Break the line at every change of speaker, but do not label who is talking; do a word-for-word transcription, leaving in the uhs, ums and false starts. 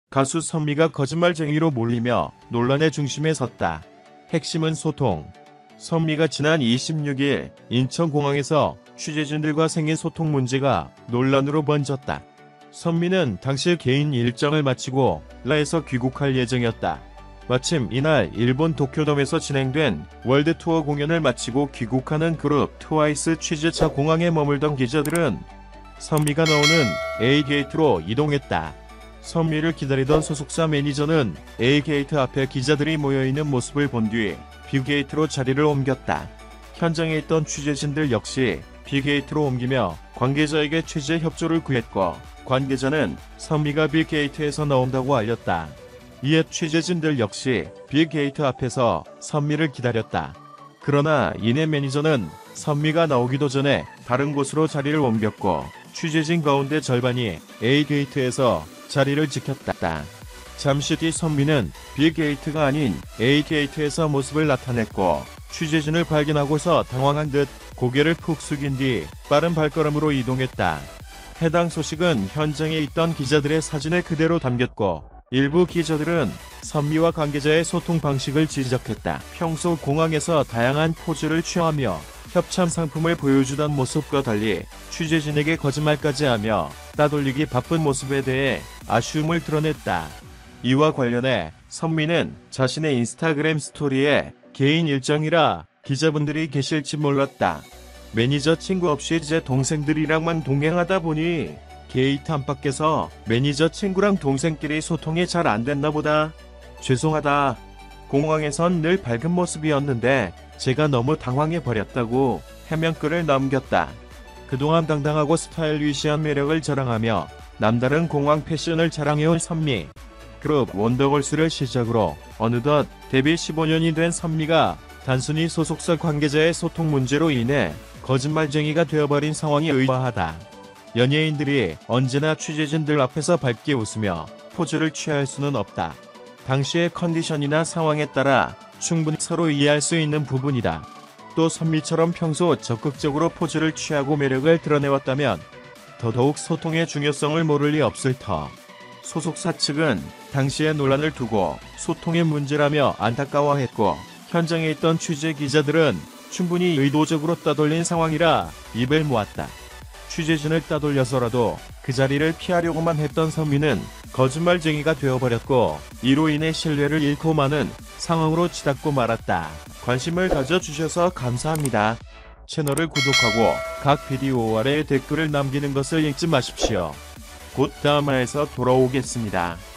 가수 선미가 거짓말쟁이로 몰리며 논란의 중심에 섰다. 핵심은 소통. 선미가 지난 이십육일 인천공항에서 취재진들과 생긴 소통 문제가 논란으로 번졌다. 선미는 당시 개인 일정을 마치고 라에서 귀국할 예정이었다. 마침 이날 일본 도쿄돔에서 진행된 월드투어 공연을 마치고 귀국하는 그룹 트와이스 취재차 공항에 머물던 기자들은 선미가 나오는 A게이트로 이동했다. 선미를 기다리던 소속사 매니저는 A게이트 앞에 기자들이 모여있는 모습을 본 뒤 B게이트로 자리를 옮겼다. 현장에 있던 취재진들 역시 B게이트로 옮기며 관계자에게 취재 협조를 구했고, 관계자는 선미가 B게이트에서 나온다고 알렸다. 이에 취재진들 역시 B게이트 앞에서 선미를 기다렸다. 그러나 이내 매니저는 선미가 나오기도 전에 다른 곳으로 자리를 옮겼고, 취재진 가운데 절반이 A게이트에서 자리를 지켰다. 잠시 뒤 선미는 B게이트가 아닌 A게이트에서 모습을 나타냈고, 취재진을 발견하고서 당황한 듯 고개를 푹 숙인 뒤 빠른 발걸음으로 이동했다. 해당 소식은 현장에 있던 기자들의 사진에 그대로 담겼고, 일부 기자들은 선미와 관계자의 소통 방식을 지적했다. 평소 공항에서 다양한 포즈를 취하며 협찬 상품을 보여주던 모습과 달리 취재진에게 거짓말까지 하며 따돌리기 바쁜 모습에 대해 아쉬움을 드러냈다. 이와 관련해 선미는 자신의 인스타그램 스토리에 개인 일정이라 기자분들이 계실지 몰랐다. 매니저 친구 없이 제 동생들이랑만 동행하다 보니 게이트 안팎에서 매니저 친구랑 동생끼리 소통이 잘 안됐나 보다. 죄송하다. 공항에선 늘 밝은 모습이었는데 제가 너무 당황해버렸다고 해명글을 남겼다. 그동안 당당하고 스타일리시한 매력을 자랑하며 남다른 공항 패션을 자랑해온 선미. 그룹 원더걸스를 시작으로 어느덧 데뷔 십오 년이 된 선미가 단순히 소속사 관계자의 소통 문제로 인해 거짓말쟁이가 되어버린 상황이 의아하다. 연예인들이 언제나 취재진들 앞에서 밝게 웃으며 포즈를 취할 수는 없다. 당시의 컨디션이나 상황에 따라 충분히 서로 이해할 수 있는 부분이다. 또 선미처럼 평소 적극적으로 포즈를 취하고 매력을 드러내왔다면 더더욱 소통의 중요성을 모를 리 없을 터. 소속사 측은 당시의 논란을 두고 소통의 문제라며 안타까워했고, 현장에 있던 취재 기자들은 충분히 의도적으로 따돌린 상황이라 입을 모았다. 취재진을 따돌려서라도 그 자리를 피하려고만 했던 선미는 거짓말쟁이가 되어버렸고, 이로 인해 신뢰를 잃고 마는 상황으로 치닫고 말았다. 관심을 가져주셔서 감사합니다. 채널을 구독하고 각 비디오 아래에 댓글을 남기는 것을 잊지 마십시오. 곧 다음 화에서 돌아오겠습니다.